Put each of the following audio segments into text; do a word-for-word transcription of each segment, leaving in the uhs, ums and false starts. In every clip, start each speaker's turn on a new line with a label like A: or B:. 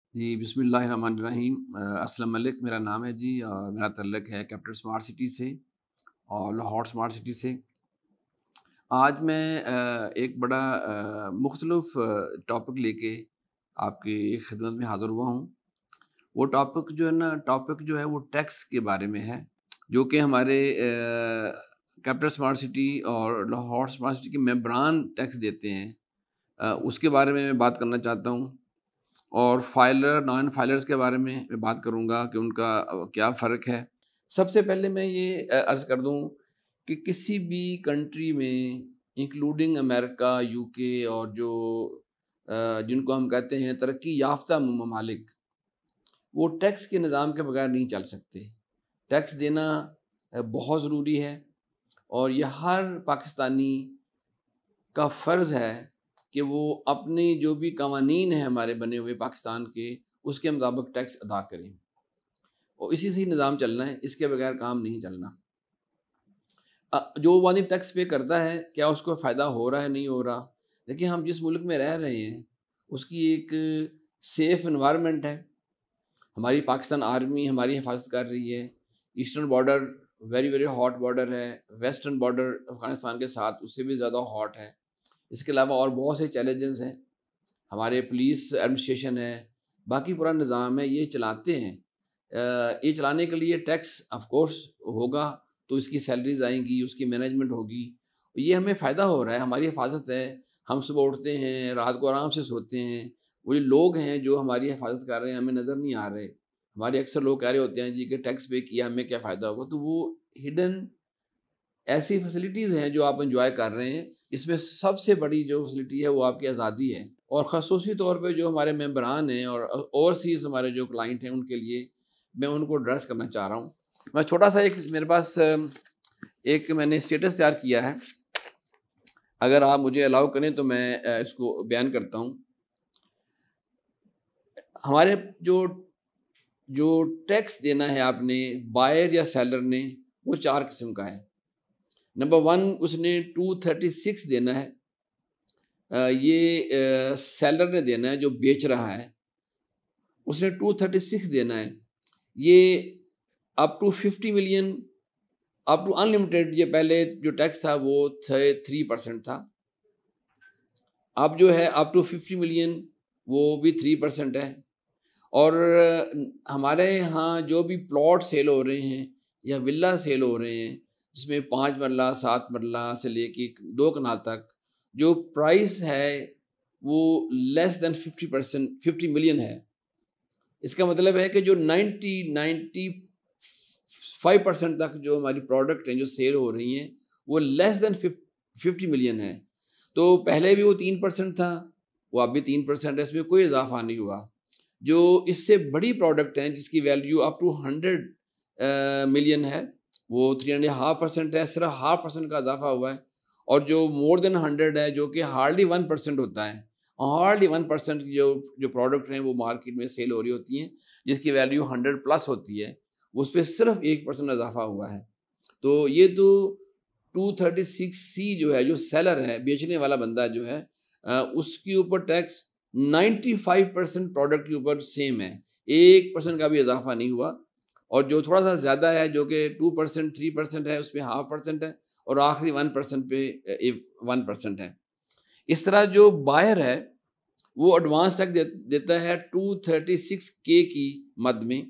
A: جی بسم اللہ الرحمن الرحیم۔ اسلم ملک میرا نام ہے جی، اور میرا تعلق ہے کیپٹل اسمارٹ سٹی سے اور لاہور اسمارٹ سٹی سے۔ آج میں ایک بڑا مختلف ٹاپک لے کے آپ کی خدمت میں حاضر ہوا ہوں۔ وہ ٹاپک جو ہے نا ٹاپک جو ہے وہ ٹیکس کے بارے میں ہے، جو کہ ہمارے کیپٹل اسمارٹ سٹی اور لاہور اسمارٹ سٹی کے ممبران ٹیکس دیتے ہیں، اس کے بارے میں میں بات کرنا چاہتا ہوں۔ اور فائلر نان فائلرز کے بارے میں میں بات کروں گا کہ ان کا کیا فرق ہے۔ سب سے پہلے میں یہ عرض کر دوں کہ کسی بھی کنٹری میں انکلوڈنگ امریکہ، یو کے اور جو جن کو ہم کہتے ہیں ترقی یافتہ ممالک، وہ ٹیکس کے نظام کے بغیر نہیں چل سکتے۔ ٹیکس دینا بہت ضروری ہے، اور یہ ہر پاکستانی کا فرض ہے کہ وہ اپنے جو بھی قوانین ہیں ہمارے بنے ہوئے پاکستان کے، اس کے مطابق ٹیکس ادا کریں، اور اسی سے ہی نظام چلنا ہے، اس کے بغیر کام نہیں چلنا۔ جو آدمی ٹیکس پے کرتا ہے، کیا اس کو فائدہ ہو رہا ہے نہیں ہو رہا؟ دیکھیں، ہم جس ملک میں رہ رہے ہیں اس کی ایک سیف انوائرمنٹ ہے۔ ہماری پاکستان آرمی ہماری حفاظت کر رہی ہے۔ Eastern border very very hot border ہے، ویسٹرن بارڈر افغانستان کے ساتھ اس سے بھی زیادہ ہاٹ ہے۔ اس کے علاوہ اور بہت سے چیلنجز ہیں۔ ہمارے پولیس ایڈمنسٹریشن ہے، باقی پورا نظام ہے، یہ چلاتے ہیں۔ یہ چلانے کے لیے ٹیکس آف کورس ہوگا، تو اس کی سیلریز آئیں گی، اس کی مینجمنٹ ہوگی، یہ ہمیں فائدہ ہو رہا ہے، ہماری حفاظت ہے۔ ہم صبح اٹھتے ہیں، رات کو آرام سے سوتے ہیں۔ وہ جو لوگ ہیں جو ہماری حفاظت کر رہے ہیں ہمیں نظر نہیں آ رہے۔ ہمارے اکثر لوگ کہہ رہے ہوتے ہیں جی کہ ٹیکس پے کیا ہمیں کیا فائدہ ہوگا، تو وہ ہڈن ایسی فیسلٹیز ہیں جو آپ انجوائے کر رہے ہیں۔ اس میں سب سے بڑی جو فیسلٹی ہے وہ آپ کی آزادی ہے، اور خصوصی طور پہ جو ہمارے ممبران ہیں اور اوورسیز ہمارے جو کلائنٹ ہیں ان کے لیے میں ان کو ایڈریس کرنا چاہ رہا ہوں۔ میں چھوٹا سا ایک میرے پاس ایک میں نے اسٹیٹس تیار کیا ہے، اگر آپ مجھے الاؤ کریں تو میں اس کو بیان کرتا ہوں۔ ہمارے جو جو ٹیکس دینا ہے آپ نے بائر یا سیلر نے، وہ چار قسم کا ہے۔ نمبر ون، اس نے ٹو تھرٹی سکس دینا ہے، یہ سیلر نے دینا ہے جو بیچ رہا ہے، اس نے ٹو تھرٹی سکس دینا ہے۔ یہ up to fifty million up to unlimited, یہ پہلے جو ٹیکس تھا وہ تھری پرسینٹ تھا، اب جو ہے اپ ٹو ففٹی ملین وہ بھی تھری پرسینٹ ہے۔ اور ہمارے ہاں جو بھی پلاٹ سیل ہو رہے ہیں یا ولا سیل ہو رہے ہیں، جس میں پانچ مرلہ سات مرلہ سے لے کے دو کنال تک جو پرائس ہے وہ less than fifty percent fifty million ہے۔ اس کا مطلب ہے کہ جو نائنٹی نائنٹی فائیو پرسینٹ تک جو ہماری پروڈکٹ ہیں جو سیل ہو رہی ہیں وہ لیس دین ففٹی ملین ہے۔ تو پہلے بھی وہ تین پرسینٹ تھا، وہ اب بھی تین پرسینٹ ہے، اس میں کوئی اضافہ نہیں ہوا۔ جو اس سے بڑی پروڈکٹ ہیں جس کی value up to hundred million ہے، وہ تھری اینڈ ہاف پرسینٹ ہے، صرف ہاف پرسینٹ کا اضافہ ہوا ہے۔ اور جو مور دین ہنڈریڈ ہے، جو کہ ہارڈلی ون پرسینٹ ہوتا ہے، ہارڈلی ون پرسینٹ کی جو جو پروڈکٹ ہیں وہ مارکیٹ میں سیل ہو رہی ہوتی ہیں، جس کی ویلیو ہنڈریڈ پلس ہوتی ہے، اس پہ صرف ایک پرسینٹ اضافہ ہوا ہے۔ تو یہ تو ٹو تھرٹی سکس سی جو ہے، جو سیلر ہے، بیچنے والا بندہ جو ہے، اس کے اوپر tax ninety five percent product کے اوپر سیم ہے، ایک پرسینٹ کا بھی اضافہ نہیں ہوا۔ اور جو تھوڑا سا زیادہ ہے، جو کہ ٹو پرسینٹ تھری پرسینٹ ہے، اس پہ ہاف پرسینٹ ہے، اور آخری ون پرسینٹ پہ ون پرسینٹ ہے۔ اس طرح جو بائر ہے وہ ایڈوانس ٹیکس دیتا ہے ٹو تھرٹی سکس کے کی مد میں،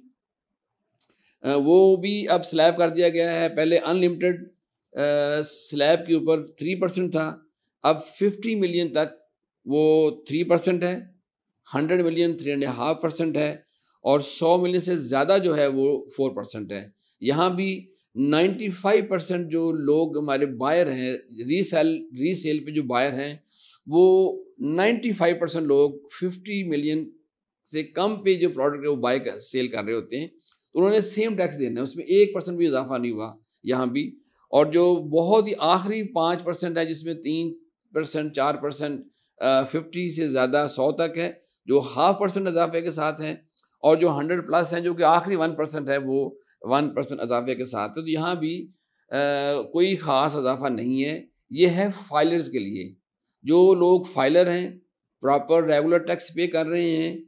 A: وہ بھی اب سلیب کر دیا گیا ہے۔ پہلے انلمیٹڈ سلیب کے اوپر تھری پرسینٹ تھا، اب ففٹی ملین تک وہ تھری پرسینٹ ہے، hundred million three and half percent ہے، اور سو ملین سے زیادہ جو ہے وہ فور پرسینٹ ہے۔ یہاں بھی نائنٹی فائیو پرسینٹ جو لوگ ہمارے بائر ہیں، ری سیل ری سیل پہ جو بائر ہیں، وہ نائنٹی فائیو پرسینٹ لوگ ففٹی ملین سے کم پہ جو پروڈکٹ ہے وہ بائی سیل کر رہے ہوتے ہیں، تو انہوں نے سیم ٹیکس دینا ہے، اس میں ایک پرسینٹ بھی اضافہ نہیں ہوا یہاں بھی۔ اور جو بہت ہی آخری پانچ پرسینٹ ہے، جس میں تین پرسینٹ چار پرسینٹ ففٹی سے زیادہ سو تک ہے، جو ہاف پرسینٹ اضافے کے ساتھ ہیں، اور جو ہنڈریڈ پلس ہیں جو کہ آخری ون پرسینٹ ہے وہ ون پرسینٹ اضافے کے ساتھ ہے۔ تو یہاں بھی کوئی خاص اضافہ نہیں ہے۔ یہ ہے فائلرز کے لیے، جو لوگ فائلر ہیں، پراپر ریگولر ٹیکس پے کر رہے ہیں،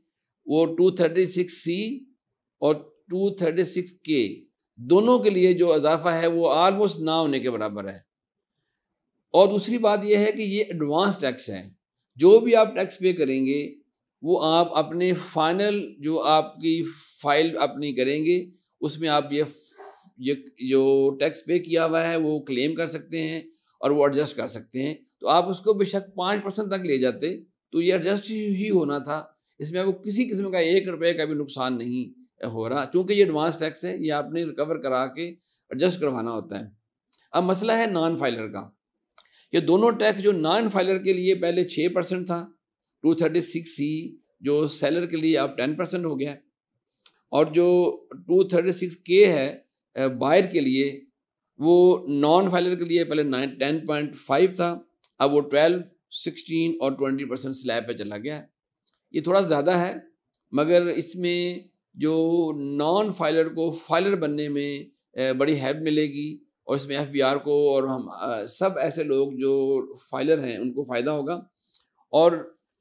A: وہ ٹو تھرٹی سکس سی اور ٹو تھرٹی سکس کے دونوں کے لیے جو اضافہ ہے وہ آلموسٹ نہ ہونے کے برابر ہے. اور دوسری بات یہ ہے کہ یہ ایڈوانس ٹیکس ہے. جو بھی آپ ٹیکس پے کریں گے وہ آپ اپنے فائنل جو آپ کی فائل اپنی کریں گے اس میں آپ یہ یہ جو ٹیکس پے کیا ہوا ہے وہ کلیم کر سکتے ہیں اور وہ ایڈجسٹ کر سکتے ہیں. تو آپ اس کو بے شک پانچ پرسنٹ تک لے جاتے تو یہ ایڈجسٹ ہی ہونا تھا. اس میں آپ کو کسی قسم کا ایک روپے کا بھی نقصان نہیں ہو رہا چونکہ یہ ایڈوانس ٹیکس ہے. یہ آپ نے ریکور کرا کے ایڈجسٹ کروانا ہوتا ہے. اب مسئلہ ہے نان فائلر کا. یہ دونوں ٹیکس جو نان فائلر کے لیے پہلے چھ پرسنٹ تھا ٹو تھرٹی سکس سی جو سیلر کے لیے اب ٹین پرسنٹ ہو گیا اور جو ٹو تھرٹی سکس کے ہے بائر کے لیے وہ نان فائلر کے لیے پہلے نائن ٹین پوائنٹ فائیو تھا اب وہ ٹویلو سکسٹین اور ٹوینٹی پرسنٹ سلیب پہ چلا گیا ہے. یہ تھوڑا زیادہ ہے مگر اس میں جو نان فائلر کو فائلر بننے میں بڑی ہیلپ ملے گی اور اس میں ایف بی آر کو اور ہم سب ایسے لوگ جو فائلر ہیں ان کو فائدہ ہوگا. اور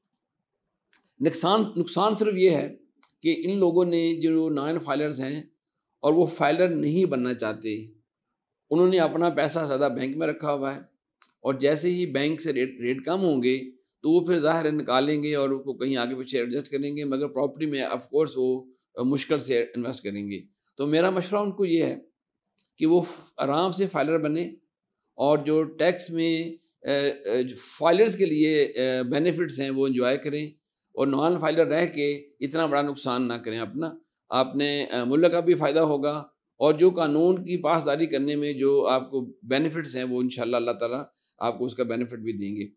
A: نقصان نقصان صرف یہ ہے کہ ان لوگوں نے جو نان فائلرز ہیں اور وہ فائلر نہیں بننا چاہتے انہوں نے اپنا پیسہ زیادہ بینک میں رکھا ہوا ہے اور جیسے ہی بینک سے ریٹ ریٹ کم ہوں گے تو وہ پھر ظاہر ہے نکالیں گے اور اس کو کہیں آگے پیچھے ایڈجسٹ کریں گے مگر پراپرٹی میں آف کورس وہ مشکل سے انویسٹ کریں گے. تو میرا مشورہ ان کو یہ ہے کہ وہ آرام سے فائلر بنے اور جو ٹیکس میں فائلرز کے لیے بینیفٹس ہیں وہ انجوائے کریں اور نان فائلر رہ کے اتنا بڑا نقصان نہ کریں اپنا. آپ نے ملک کا بھی فائدہ ہوگا اور جو قانون کی پاسداری کرنے میں جو آپ کو بینیفٹس ہیں وہ انشاءاللہ اللہ تعالیٰ آپ کو اس کا بینیفٹ بھی دیں گے.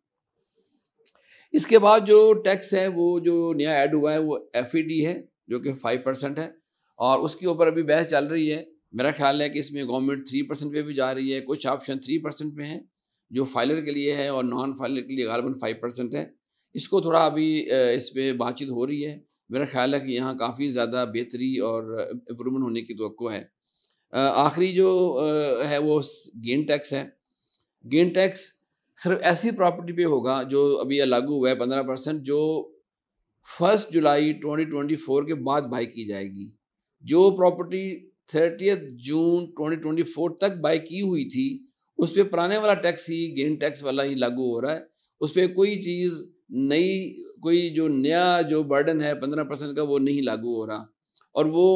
A: اس کے بعد جو ٹیکس ہے وہ جو نیا ایڈ ہوا ہے وہ ایف ای ڈی ہے جو کہ فائیو پرسنٹ ہے اور اس کے اوپر ابھی بحث چل رہی ہے. میرا خیال ہے کہ اس میں گورنمنٹ تھری پرسنٹ پہ بھی جا رہی ہے. کچھ آپشن تھری پرسنٹ پہ ہیں جو فائلر کے لیے ہے اور نان فائلر کے لیے غالباً فائیو پرسنٹ ہے. اس کو تھوڑا ابھی اس پہ بات چیت ہو رہی ہے. میرا خیال ہے کہ یہاں کافی زیادہ بہتری اور امپرومنٹ ہونے کی توقع ہے. آخری جو ہے وہ گین ٹیکس ہے. گین ٹیکس صرف ایسی پراپرٹی پہ ہوگا جو ابھی لاگو ہوا ہے پندرہ پرسنٹ جو first July twenty twenty four کے بعد بائی کی جائے گی. جو property thirtieth June twenty twenty four تک بائی کی ہوئی تھی اس پہ پرانے والا ٹیکس ہی گین ٹیکس والا ہی لاگو ہو رہا ہے. اس پہ کوئی چیز نئی کوئی جو نیا جو برڈن ہے پندرہ پرسنٹ کا وہ نہیں لاگو ہو رہا اور وہ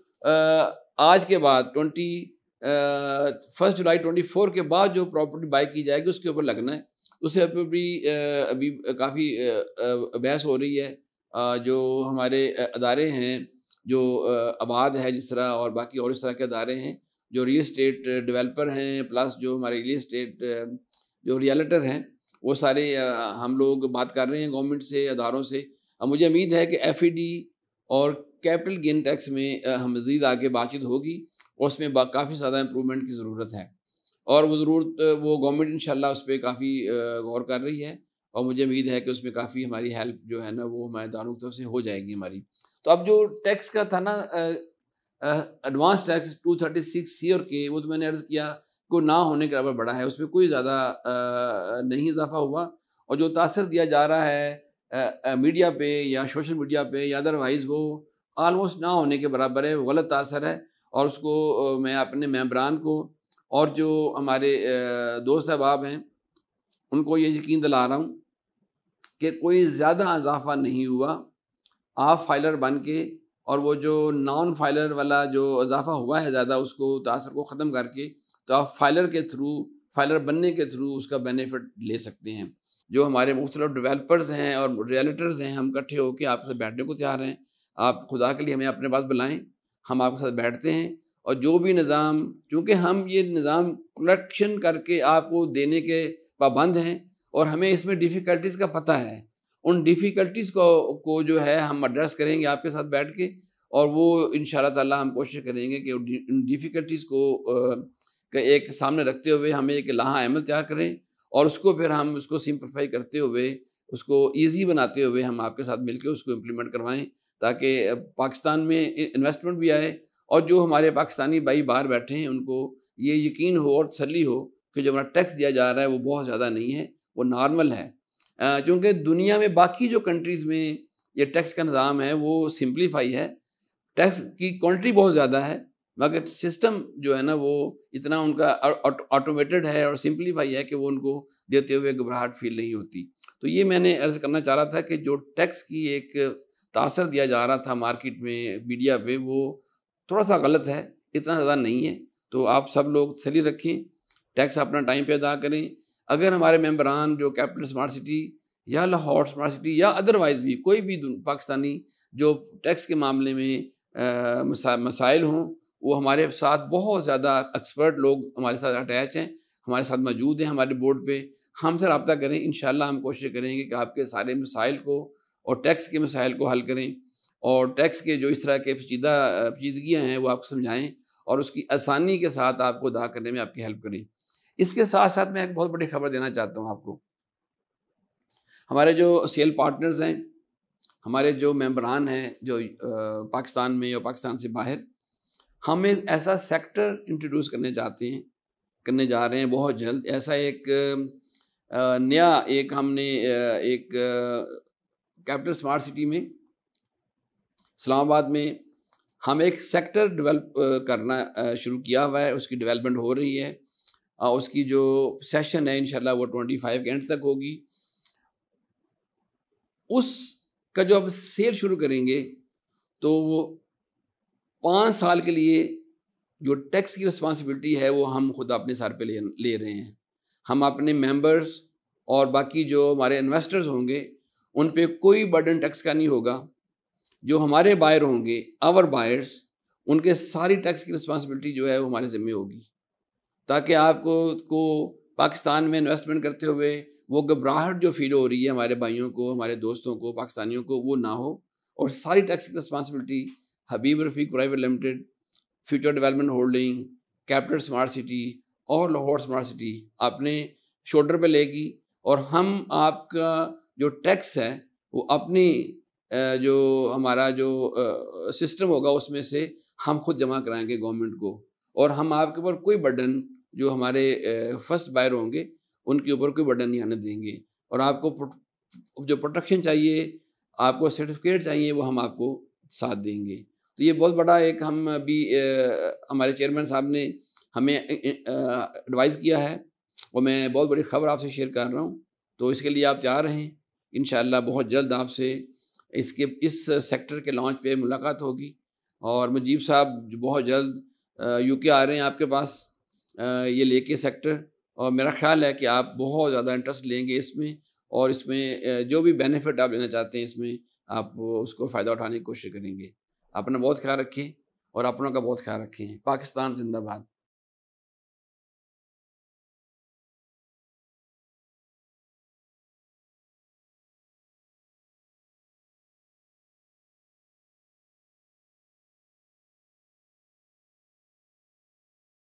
A: آج کے بعد twenty first July twenty four کے بعد جو پراپرٹی بائی کی جائے گی اس کے اوپر لگنا ہے. اس سے بھی ابھی کافی بحث ہو رہی ہے. جو ہمارے ادارے ہیں جو آباد ہے جس طرح اور باقی اور اس طرح کے ادارے ہیں جو ریل اسٹیٹ ڈیولپر ہیں پلس جو ہمارے ریل اسٹیٹ جو ریئلٹر ہیں وہ سارے ہم لوگ بات کر رہے ہیں گورنمنٹ سے اداروں سے. اب مجھے امید ہے کہ ایف ای ڈی اور کیپٹل گین ٹیکس میں ہم مزید آگے بات چیت ہوگی اور اس میں کافی زیادہ امپرومنٹ کی ضرورت ہے اور وہ ضرورت وہ گورنمنٹ انشاءاللہ اس پہ کافی غور کر رہی ہے اور مجھے امید ہے کہ اس میں کافی ہماری ہیلپ جو ہے نا وہ ہمارے اداروں کی طرف سے ہو جائے گی ہماری. تو اب جو ٹیکس کا تھا نا advance tax two thirty six C اور کے وہ تو میں نے عرض کیا کو نہ ہونے کے برابر بڑا ہے. اس میں کوئی زیادہ نہیں اضافہ ہوا اور جو تاثر دیا جا رہا ہے میڈیا پہ یا سوشل میڈیا پہ یا ادروائز وہ آلموسٹ نہ ہونے کے برابر ہے. وہ غلط تاثر ہے اور اس کو میں اپنے ممبران کو اور جو ہمارے دوست احباب ہیں ان کو یہ یقین دلا رہا ہوں کہ کوئی زیادہ اضافہ نہیں ہوا. آپ فائلر بن کے اور وہ جو نان فائلر والا جو اضافہ ہوا ہے زیادہ اس کو تاثر کو ختم کر کے تو آپ فائلر کے تھرو فائلر بننے کے تھرو اس کا بینیفٹ لے سکتے ہیں. جو ہمارے مختلف ڈیولپرز ہیں اور ریئلٹرز ہیں ہم اکٹھے ہو کے آپ کے ساتھ بیٹھنے کو تیار ہیں. آپ خدا کے لیے ہمیں اپنے پاس بلائیں, ہم آپ کے ساتھ بیٹھتے ہیں اور جو بھی نظام چونکہ ہم یہ نظام کلیکشن کر کے آپ کو دینے کے پابند ہیں اور ہمیں اس میں ڈیفیکلٹیز کا پتہ ہے. ان ڈیفیکلٹیز کو کو جو ہے ہم ایڈریس کریں گے آپ کے ساتھ بیٹھ کے اور وہ ان شاء اللہ تعالیٰ ہم کوشش کریں گے کہ ان ڈیفیکلٹیز کو ایک سامنے رکھتے ہوئے ہمیں ایک لائحہ عمل تیار کریں اور اس کو پھر ہم اس کو سمپلیفائی کرتے ہوئے اس کو ایزی بناتے ہوئے ہم آپ کے ساتھ مل کے اس کو امپلیمنٹ کروائیں تاکہ پاکستان میں انویسٹمنٹ بھی آئے اور جو ہمارے پاکستانی بھائی باہر بیٹھے ہیں ان کو یہ یقین ہو اور تسلی ہو کہ جو ہمارا ٹیکس دیا جا رہا ہے وہ بہت زیادہ نہیں ہے, وہ نارمل ہے. چونکہ دنیا میں باقی جو کنٹریز میں یہ ٹیکس کا نظام ہے وہ سمپلیفائی ہے، ٹیکس کی کوانٹٹی بہت زیادہ ہے مگر سسٹم جو ہے نا وہ اتنا ان کا آٹومیٹڈ ہے اور سمپلیفائی ہے کہ وہ ان کو دیتے ہوئے گھبراہٹ فیل نہیں ہوتی. تو یہ میں نے عرض کرنا چاہ رہا تھا کہ جو ٹیکس کی ایک تاثر دیا جا رہا تھا مارکیٹ میں میڈیا پہ وہ تھوڑا سا غلط ہے، اتنا زیادہ نہیں ہے. تو آپ سب لوگ تسلی رکھیں، ٹیکس اپنا ٹائم پہ ادا کریں. اگر ہمارے ممبران جو کیپٹل اسمارٹ سٹی یا لاہور اسمارٹ سٹی یا ادروائز بھی کوئی بھی پاکستانی جو ٹیکس کے معاملے میں مسائل ہوں، وہ ہمارے ساتھ بہت زیادہ ایکسپرٹ لوگ ہمارے ساتھ اٹیچ ہیں، ہمارے ساتھ موجود ہیں ہمارے بورڈ پہ. ہم سے رابطہ کریں، انشاءاللہ ہم کوشش کریں گے کہ آپ کے سارے مسائل کو اور ٹیکس کے مسائل کو حل کریں، اور ٹیکس کے جو اس طرح کے پیچیدہ پیچیدگیاں ہیں وہ آپ کو سمجھائیں اور اس کی آسانی کے ساتھ آپ کو ادا کرنے میں آپ کی ہیلپ کریں. اس کے ساتھ ساتھ میں ایک بہت بڑی خبر دینا چاہتا ہوں آپ کو. ہمارے جو سیل پارٹنرز ہیں، ہمارے جو ممبران ہیں جو پاکستان میں یا پاکستان سے باہر، ہم ایک ایسا سیکٹر انٹروڈیوس کرنے چاہتے ہیں کرنے جا رہے ہیں بہت جلد. ایسا ایک نیا ایک ہم نے ایک کیپٹل اسمارٹ سٹی میں اسلام آباد میں ہم ایک سیکٹر ڈیولپ کرنا شروع کیا ہوا ہے. اس کی ڈیولپمنٹ ہو رہی ہے، اس کی جو سیشن ہے انشاءاللہ وہ ٹوئنٹی فائیو کے اینڈ تک ہوگی. اس کا جو اب سیل شروع کریں گے تو وہ پانچ سال کے لیے جو ٹیکس کی رسپانسبلٹی ہے وہ ہم خود اپنے سر پہ لے رہے ہیں. ہم اپنے ممبرز اور باقی جو ہمارے انویسٹرز ہوں گے ان پہ کوئی برڈن ٹیکس کا نہیں ہوگا. جو ہمارے بائر ہوں گے آور بائرز، ان کے ساری ٹیکس کی رسپانسبلٹی جو ہے وہ ہمارے ذمہ ہوگی، تاکہ آپ کو کو پاکستان میں انویسٹمنٹ کرتے ہوئے وہ گھبراہٹ جو فیل ہو رہی ہے ہمارے بھائیوں کو، ہمارے دوستوں کو، پاکستانیوں کو، وہ نہ ہو. اور ساری ٹیکس کی responsibility Habib Rafiq private limited, Future Development Holding, Capital Smart City اور لاہور اسمارٹ سٹی اپنے شولڈر پہ لے گی. اور ہم آپ کا جو ٹیکس ہے وہ اپنی جو ہمارا جو سسٹم ہوگا اس میں سے ہم خود جمع کرائیں گے گورنمنٹ کو. اور ہم آپ کے اوپر کوئی برڈن جو ہمارے فرسٹ بائر ہوں گے ان کے اوپر کوئی برڈن نہیں آنے دیں گے. اور آپ کو جو پروٹیکشن چاہیے، آپ کو سرٹیفکیٹ چاہیے، وہ ہم آپ کو ساتھ دیں گے. تو یہ بہت بڑا ایک ہم ابھی ہمارے چیئرمین صاحب نے ہمیں ایڈوائز کیا ہے اور میں بہت بڑی خبر آپ سے شیئر کر رہا ہوں. تو اس کے لیے آپ تیار رہیں، انشاءاللہ بہت جلد آپ سے اس کے اس سیکٹر کے لانچ پہ ملاقات ہوگی. اور مجیب صاحب جو بہت جلد یو کے آ رہے ہیں آپ کے پاس یہ لے کے سیکٹر، اور میرا خیال ہے کہ آپ بہت زیادہ انٹرسٹ لیں گے اس میں، اور اس میں جو بھی بینیفٹ آپ لینا چاہتے ہیں اس میں آپ اس کو فائدہ اٹھانے کی کوشش کریں گے. اپنا بہت خیال رکھیں اور اپنوں کا بہت خیال رکھیں. پاکستان زندہ باد.